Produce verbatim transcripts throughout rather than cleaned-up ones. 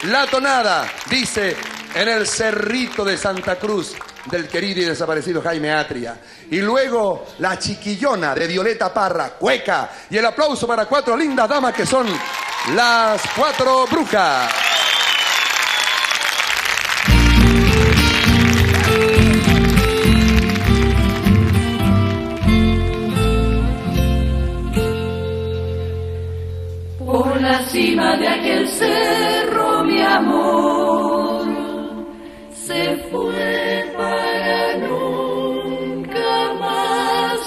La tonada, dice, en el Cerrito de Santa Cruz, del querido y desaparecido Jaime Atria. Y luego la Chiquillona de Violeta Parra, Cueca. Y el aplauso para cuatro lindas damas que son las Cuatro Brujas. Por la cima de aquel cerro, mi amor se fue para nunca más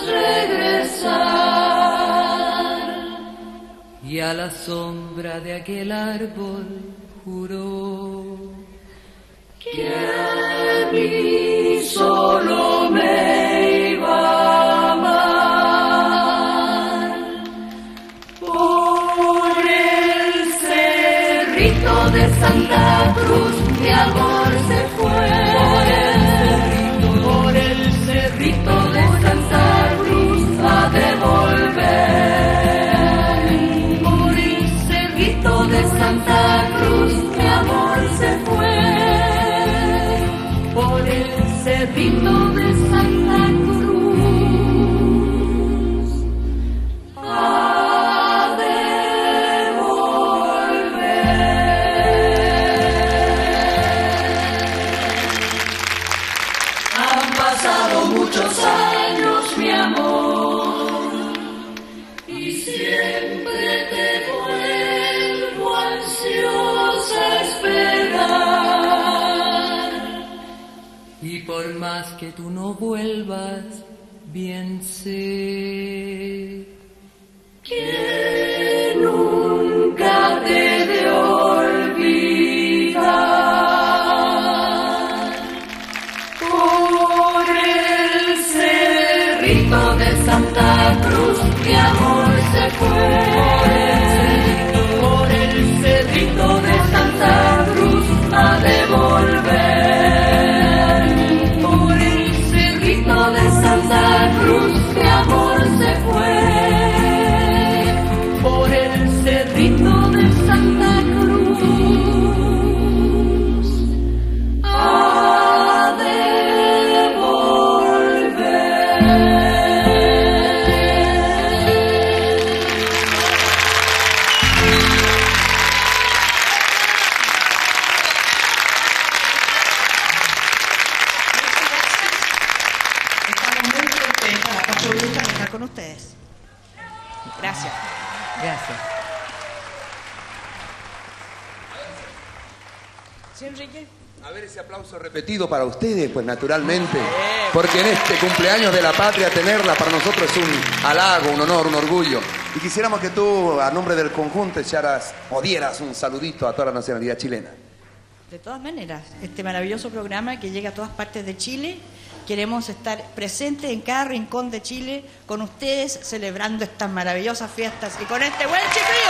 regresar. Y a la sombra de aquel árbol juró que a mí solo me iba a amar. Por el cerrito de Santa Cruz mi amor se fue. Por el cerrito de Santa Cruz a devolver. Por el cerrito de Santa Cruz mi amor se fue. Por el cerrito de Santa Cruz a muchos años, mi amor, y siempre te vuelvo ansiosa a esperar. y por más que tú no vuelvas, bien sé que nunca te he de olvidar. Por el cerrito de Santa Cruz mi amor se fue. Por el cerrito de Santa Cruz a devolver. Por el cerrito de Santa Cruz mi amor se fue. Por el cerrito de Santa Cruz a devolver. Estamos muy contentas, la Cuatro Brujas, de estar con ustedes. Gracias. gracias. ¿Sí, Enrique? A ver ese aplauso repetido para ustedes, pues naturalmente, porque en este cumpleaños de la patria tenerla para nosotros es un halago, un honor, un orgullo. Y quisiéramos que tú, a nombre del conjunto, echaras o dieras un saludito a toda la nacionalidad chilena. De todas maneras, este maravilloso programa que llega a todas partes de Chile, queremos estar presentes en cada rincón de Chile con ustedes, celebrando estas maravillosas fiestas y con este buen chiflido.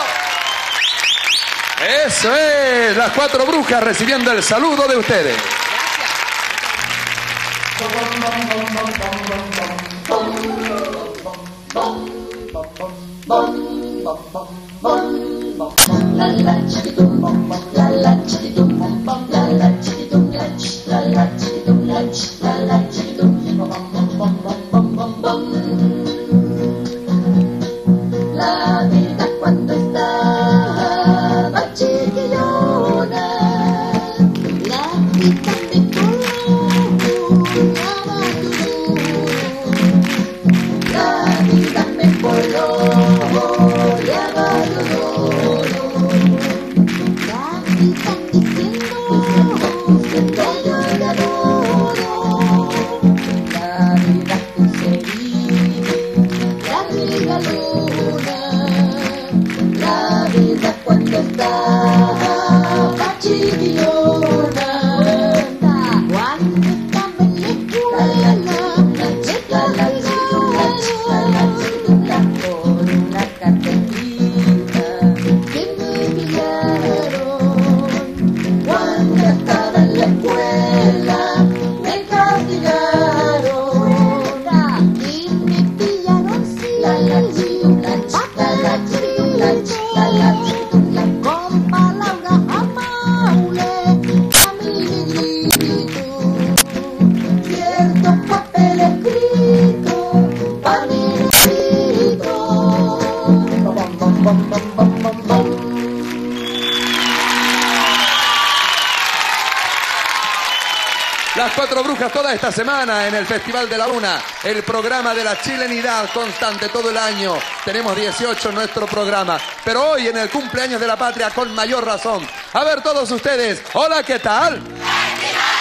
Eso es, las Cuatro Brujas recibiendo el saludo de ustedes. La la chiquitum, la la chiquitum, la la chiquitum, la ch, la la chiquitum, la ch, la la chiquitum, bom bom bom bom bom bom bom. La vida cuando estaba chiquillona, la vida de color, la vida me coló, ya va cuando estaba chiquillona, cuando estaba en la escuela, la chica la chica con una carterita que me pillaron Las Cuatro Brujas toda esta semana en el Festival de la Una, el programa de la chilenidad constante todo el año. Tenemos dieciocho en nuestro programa, pero hoy en el cumpleaños de la patria con mayor razón. A ver todos ustedes, hola, ¿qué tal?